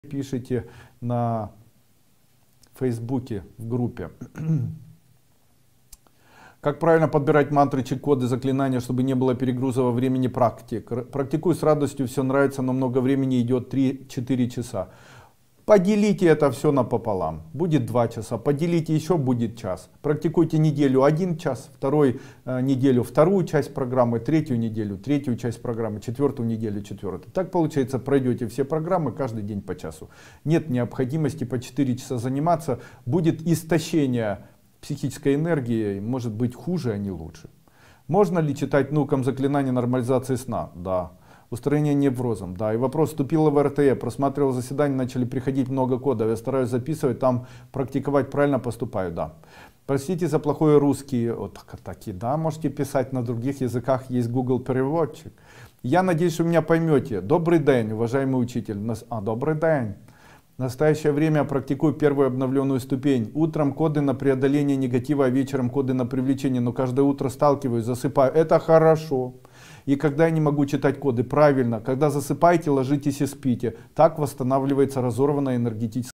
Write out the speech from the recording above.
пишите на Фейсбуке в группе. Как правильно подбирать мантры, чек-коды, заклинания, чтобы не было перегруза во времени практик? Практикую с радостью, все нравится, но много времени идет 3-4 часа. Поделите это все напополам. Будет 2 часа. Поделите еще, будет час. Практикуйте неделю 1 час, вторую неделю вторую часть программы, третью неделю третью часть программы, четвертую неделю четвертую. Так получается, пройдете все программы каждый день по часу. Нет необходимости по 4 часа заниматься. Будет истощение психической энергии, может быть хуже, а не лучше. Можно ли читать внукам заклинания нормализации сна? Да. Устранение неврозом, да. И вопрос: вступила в РТЭ, просматривал заседания, начали приходить много кодов, я стараюсь записывать, там практиковать, правильно поступаю, да. Простите за плохой русский, вот таки, да, можете писать на других языках, есть Google переводчик. Я надеюсь, что меня поймете. Добрый день, уважаемый учитель. Добрый день. В настоящее время практикую первую обновленную ступень. Утром коды на преодоление негатива, а вечером коды на привлечение, но каждое утро сталкиваюсь, засыпаю. Это хорошо. И когда я не могу читать коды, правильно, когда засыпаете, ложитесь и спите. Так восстанавливается разорванная энергетическая